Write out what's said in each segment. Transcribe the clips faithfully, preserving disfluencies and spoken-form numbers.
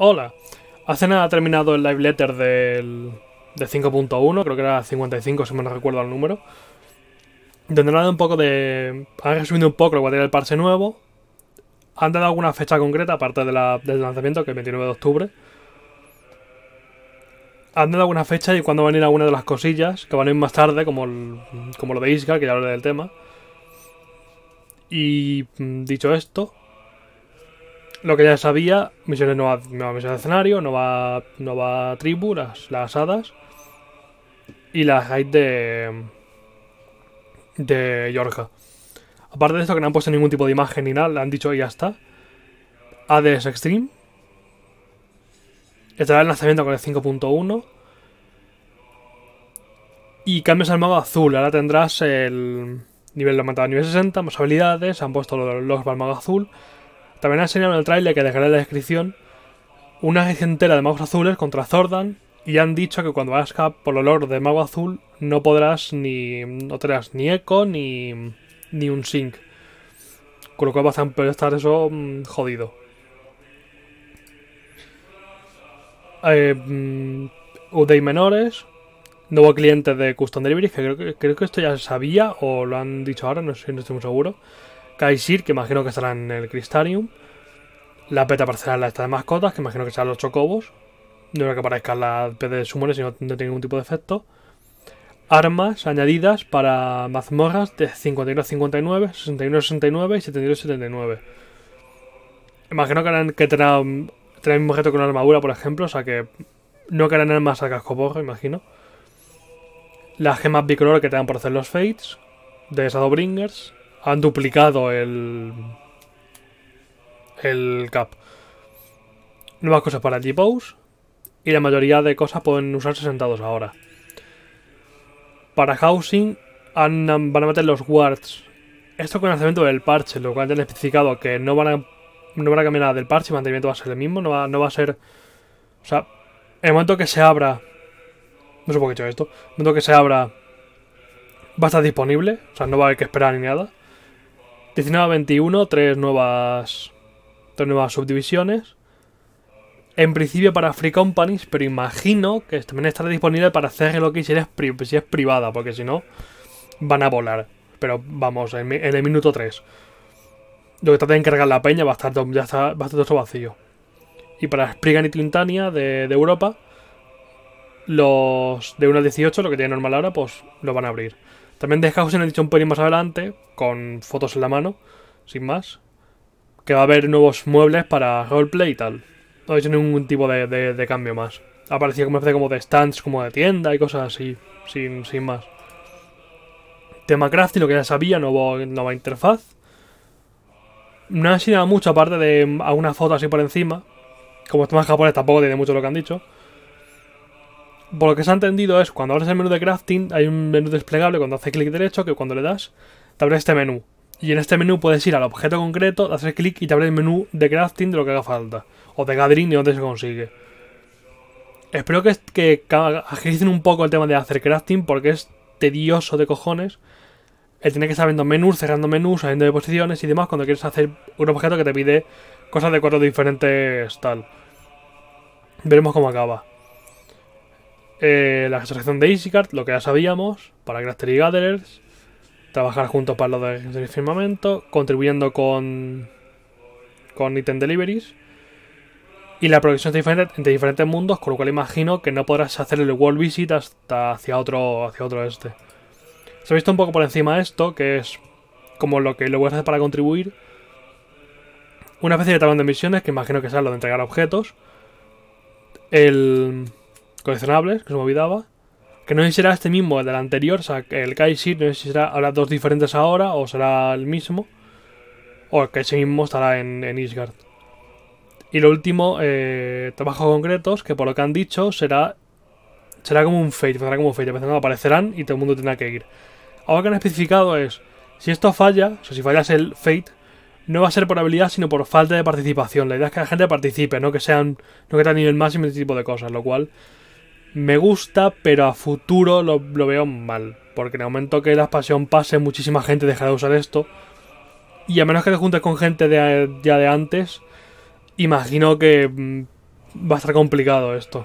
Hola. Hace nada ha terminado el live letter del, de cinco punto uno, creo que era cincuenta y cinco si me no recuerdo el número. Donde han dado un poco de... Han resumido un poco lo que va a tener el parche nuevo. Han dado alguna fecha concreta, aparte de la, del lanzamiento, que es el veintinueve de octubre. Han dado alguna fecha y cuándo van a ir algunas de las cosillas, que van a ir más tarde, como, el, como lo de Isgar, que ya hablaré del tema. Y dicho esto, lo que ya sabía, misiones nuevas, nueva misión de escenario, nueva, nueva tribu, las, las hadas. Y la raid de... de Yorja. Aparte de esto, que no han puesto ningún tipo de imagen ni nada, le han dicho y ya está. Hades Extreme. Estará el lanzamiento con el cinco punto uno. Y cambios al mago azul. Ahora tendrás el nivel de aumentado a nivel sesenta, más habilidades. Han puesto los logros para el mago azul. También han enseñado en el trailer, que dejaré en la descripción, una agencia entera de magos azules contra Zordan. Y han dicho que cuando hagas por los logros de mago azul no podrás ni... no tendrás ni eco ni... ni un sync. Con lo cual va a estar eso mmm, jodido. Eh, mmm, U D I menores. Nuevo cliente de Custom Delivery, que creo, que creo que esto ya se sabía o lo han dicho ahora, no, sé, no estoy muy seguro. Kaisir, que imagino que estará en el Crystarium. La beta parcial la esta de mascotas, que imagino que serán los chocobos. No creo que aparezcan las P de summones, si no, no tiene ningún tipo de efecto. Armas añadidas para mazmorras de cincuenta y nueve a cincuenta y nueve, sesenta y nueve a sesenta y nueve y setenta y nueve a setenta y nueve. Imagino que, harán, que tendrá, tendrá el mismo objeto que una armadura, por ejemplo, o sea que no quedarán armas a cascoporro, imagino. Las gemas bicolor que te dan por hacer los Fates de Shadowbringers. Han duplicado el... el cap. Nuevas cosas para G-Pose. Y la mayoría de cosas pueden usarse sentados ahora. Para Housing han, van a meter los wards. Esto con el lanzamiento del parche, lo cual han especificado que no van a, no van a cambiar nada del parche, el mantenimiento va a ser el mismo, no va, no va a ser... O sea, en el momento que se abra... No sé por qué he hecho esto. En el momento que se abra va a estar disponible, o sea, no va a haber que esperar ni nada. diecinueve a veintiuno, tres nuevas... tres nuevas subdivisiones. En principio para Free Companies, pero imagino que también estará disponible para C G L OK si, eres pri si es privada, porque si no, van a volar. Pero vamos, en, en el minuto tres. Lo que trata de encargar la peña va a estar, ya está, va a estar todo vacío. Y para Spriggan y Tintania de, de Europa, los de uno al dieciocho, lo que tiene normal ahora, pues lo van a abrir. También de Housing he dicho un pelín más adelante, con fotos en la mano, sin más, que va a haber nuevos muebles para roleplay y tal. No ha hecho ningún tipo de, de, de cambio más. Ha aparecido como, como de stands, como de tienda y cosas así, sin, sin más. Tema crafting, lo que ya sabía, nuevo, nueva interfaz. No ha enseñado mucho, aparte de alguna foto así por encima. Como está más japonés, tampoco tiene mucho lo que han dicho. Por lo que se ha entendido es, cuando abres el menú de crafting, hay un menú desplegable cuando haces clic derecho, que cuando le das, te abre este menú. Y en este menú puedes ir al objeto concreto, hacer clic y te abre el menú de crafting de lo que haga falta. O de gathering de donde se consigue. Espero que, que agilicen un poco el tema de hacer crafting, porque es tedioso de cojones el tener que estar viendo menús, cerrando menús, saliendo de posiciones y demás cuando quieres hacer un objeto que te pide cosas de cuatro diferentes tal. Veremos cómo acaba. Eh, la extracción de EasyCard, lo que ya sabíamos, para Crafter y Gatherers. Trabajar juntos para lo del firmamento, contribuyendo con con item deliveries. Y la progresión entre diferentes mundos, con lo cual imagino que no podrás hacer el world visit hasta hacia otro, hacia otro este. Se ha visto un poco por encima esto, que es como lo que lo voy a hacer para contribuir. Una especie de tablón de misiones, que imagino que será lo de entregar objetos. El coleccionables, que se me olvidaba. Que no sé si será este mismo, el del anterior, o sea, el Kaisir, no sé si será ahora dos diferentes ahora, o será el mismo. O que ese mismo estará en, en Isgard. Y lo último, eh, trabajos concretos, que por lo que han dicho será será como un fate, será como un fate, aparecerán y todo el mundo tendrá que ir. Ahora que han especificado es, si esto falla, o sea, si fallas el fate, no va a ser por habilidad, sino por falta de participación. La idea es que la gente participe, no que sean, no que tengan nivel máximo y ese tipo de cosas, lo cual me gusta, pero a futuro lo, lo veo mal, porque en el momento que la expansión pase, muchísima gente dejará de usar esto, y a menos que te juntes con gente de, ya de antes, imagino que va a estar complicado esto.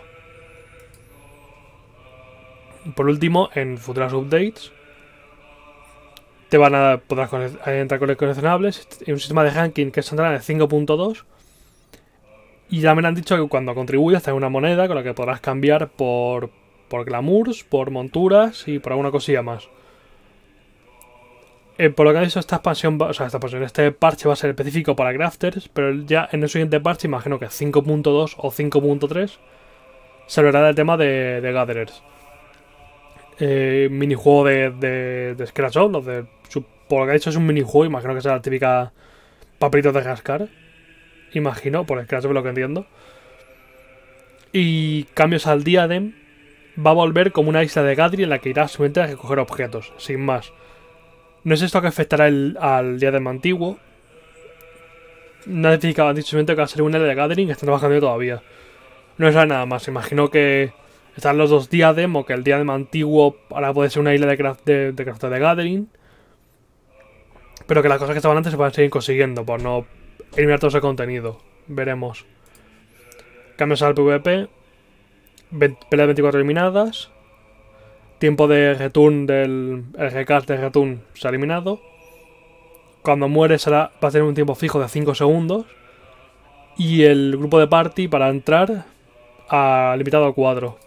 Por último, en futuras updates te van a poder entrar con coleccionables y un sistema de ranking que saldrá en cinco punto dos. Y ya me han dicho que cuando contribuyas te da una moneda con la que podrás cambiar por, por glamours, por monturas y por alguna cosilla más. Eh, por lo que han dicho, esta expansión, va, o sea, esta expansión, este parche va a ser específico para crafters, pero ya en el siguiente parche, imagino que cinco punto dos o cinco punto tres, se hablará del tema de, de gatherers. Eh, minijuego de, de, de Scratch Up, los de, por lo que ha dicho es un minijuego, imagino que será la típica papelitos de rascar. Imagino, por Scratch Up lo que entiendo. Y cambios al Diadem, va a volver como una isla de Gadri en la que irás simplemente a recoger objetos, sin más. No es esto que afectará el, al Diadem antiguo. No han dicho simplemente que va a ser una isla de Gathering, que están trabajando todavía. No es nada más, imagino que están los dos Diadem, o que el Diadem antiguo ahora puede ser una isla de craft de, de, craft de Gathering. Pero que las cosas que estaban antes se van a seguir consiguiendo, por no eliminar todo ese contenido. Veremos. Cambios al PvP. Peleas veinticuatro eliminadas. Tiempo de return del... El recast de return se ha eliminado. Cuando muere será, va a tener un tiempo fijo de cinco segundos. Y el grupo de party para entrar a limitado a cuatro.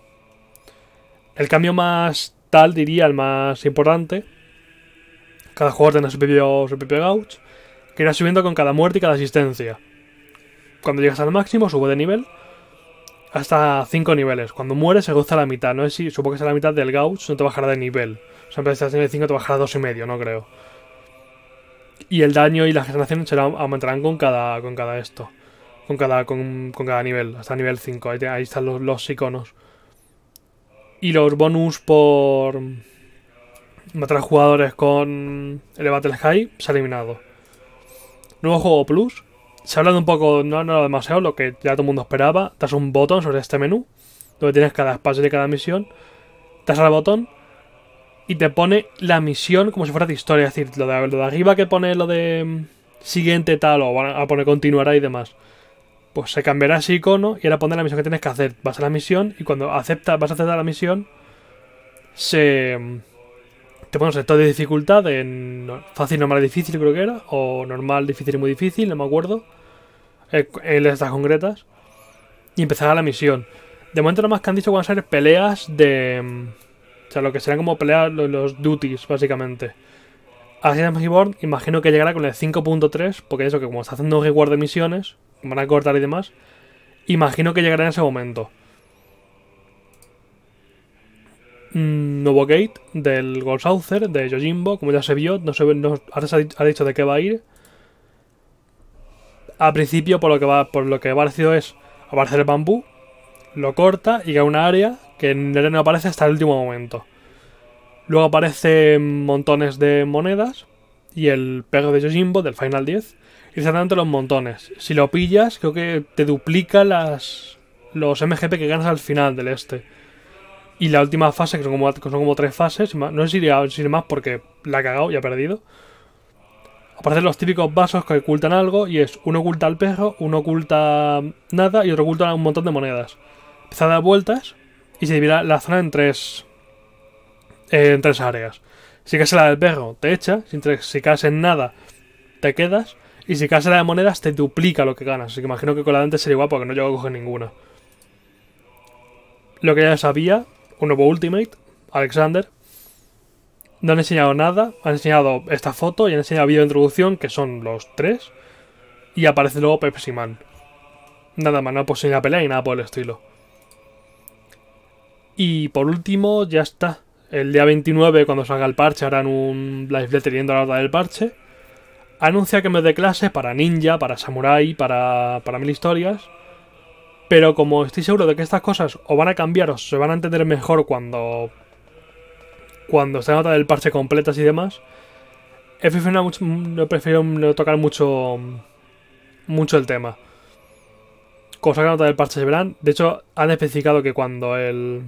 El cambio más tal, diría, el más importante. Cada jugador tiene su propio, su propio gauch, que irá subiendo con cada muerte y cada asistencia. Cuando llegas al máximo, sube de nivel hasta cinco niveles. Cuando mueres, se reduce a la mitad. No sé si, supongo que será la mitad del gauch, no te bajará de nivel. O sea, en vez de nivel cinco, te bajará a dos y medio, no creo. Y el daño y las generaciones serán, aumentarán con cada, con cada esto. Con cada, con, con cada nivel, hasta nivel cinco. Ahí, ahí están los, los iconos. Y los bonus por matar a jugadores con el Battle High se ha eliminado. Nuevo juego plus. Se ha hablado un poco, no, no demasiado, lo que ya todo el mundo esperaba. Das un botón sobre este menú, donde tienes cada espacio de cada misión. Das al botón y te pone la misión como si fuera de historia. Es decir, lo de, lo de arriba que pone lo de siguiente tal, o van a poner continuará y demás. Pues se cambiará ese icono y ahora pone la misión que tienes que hacer. Vas a la misión y cuando aceptas, vas a aceptar la misión, se te pone un sector de dificultad en fácil, normal y difícil, creo que era, o normal, difícil y muy difícil, no me acuerdo, en estas concretas, y empezará la misión. De momento nada más que han dicho que van a ser peleas de, o sea, lo que serán como peleas, los duties, básicamente. Así de Reborn, imagino que llegará con el cinco punto tres, porque eso que como está haciendo un reward de misiones, van a cortar y demás, imagino que llegará en ese momento. Mm, nuevo gate del Gold Saucer, de Yojimbo, como ya se vio, no se ve, no, ahora se ha dicho de qué va a ir. Al principio, por lo que va, por lo que ha parecido es aparecer el bambú, lo corta y queda una área que en el no aparece hasta el último momento. Luego aparecen montones de monedas y el perro de Yojimbo del Final diez. Y están entre los montones. Si lo pillas, creo que te duplica las los M G P que ganas al final del este. Y la última fase, que son como, que son como tres fases, no sé si iré, si iré más porque la he cagado y he perdido. Aparecen los típicos vasos que ocultan algo y es uno oculta al perro, uno oculta nada y otro oculta un montón de monedas. Empieza a dar vueltas y se divide la zona en tres, eh, en tres áreas. Si caes en la del perro, te echa. Si, si caes en nada, te quedas. Y si caes en la de monedas, te duplica lo que ganas. Así que imagino que con la de antes sería igual porque no llego a coger ninguna. Lo que ya sabía, un nuevo Ultimate, Alexander. No han enseñado nada, han enseñado esta foto y han enseñado vídeo de introducción, que son los tres. Y aparece luego Pepsi Man. Nada más, no pues ni la pelea ni nada por el estilo. Y por último, ya está. El día veintinueve, cuando salga el parche, harán un live letter yendo a la hora del parche. Anuncia cambios de clase para ninja, para samurai, para, para mil historias. Pero como estoy seguro de que estas cosas o van a cambiar o se van a entender mejor cuando cuando se nota del parche completas y demás, he preferido, mucho, he preferido no tocar mucho mucho el tema. Como sacan nota del parche se verán. De hecho, han especificado que cuando el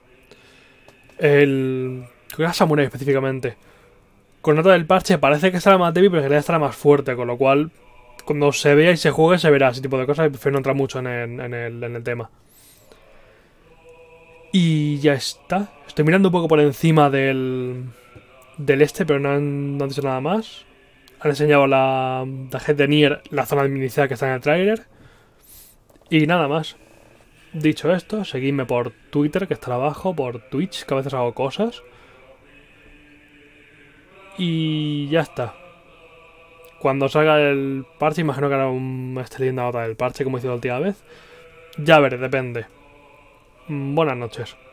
el creo que era Samurai específicamente, con nota del parche parece que estará más débil, pero en realidad estará más fuerte, con lo cual cuando se vea y se juegue se verá ese tipo de cosas y prefiero no entrar mucho en el, en el, en el tema. Y ya está. Estoy mirando un poco por encima del, del este, pero no han, no han dicho nada más. Han enseñado la, la gente de Nier, la zona inicial que está en el tráiler. Y nada más. Dicho esto, seguidme por Twitter, que está abajo, por Twitch, que a veces hago cosas. Y ya está. Cuando salga el parche, imagino que hará un esté leyendo la nota del parche como hice la última vez. Ya veré, depende. Buenas noches.